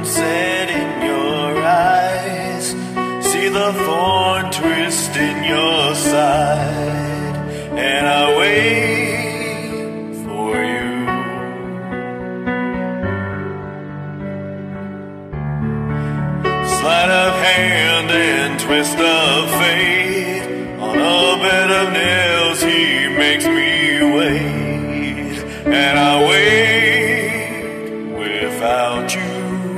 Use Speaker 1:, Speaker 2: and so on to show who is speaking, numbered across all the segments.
Speaker 1: sunset in your eyes, see the thorn twist in your side, and I wait for you. Sleight of hand and twist of fate, on a bed of nails he makes me wait, and I wait without you,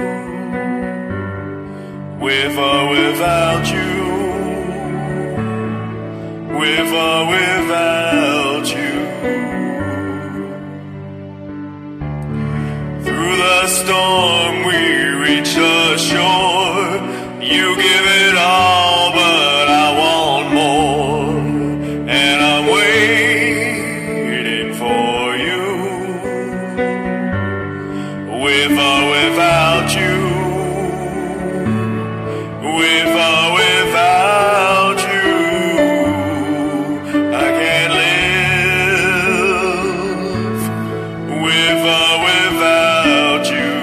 Speaker 1: with or without you, with or without you. Through the storm we reach the shore, you give it all, but I want more, and I'm waiting for you, with or without you, with or without you. I can't live with or without you,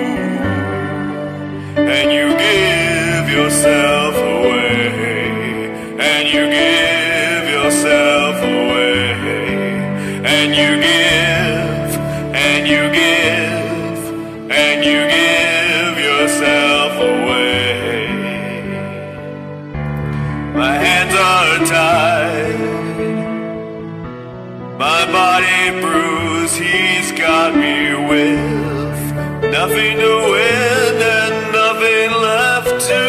Speaker 1: and you give yourself away, and you give yourself away, and you give, and you give, and you give yourself away. My hands are tied, my body bruised, he's got me with nothing to win and nothing left to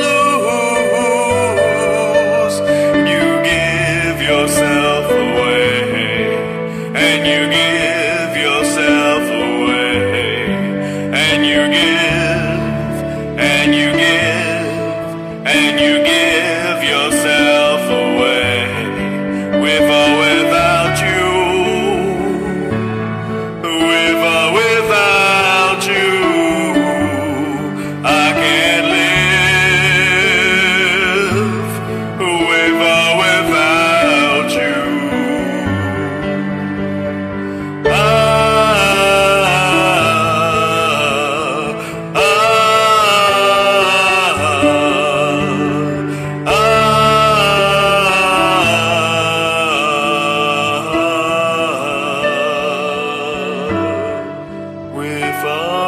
Speaker 1: lose. You give yourself away, and you give yourself away, and you give, and you give, and you give yourself away, with or without you, with or without you. I can't live with or without you. With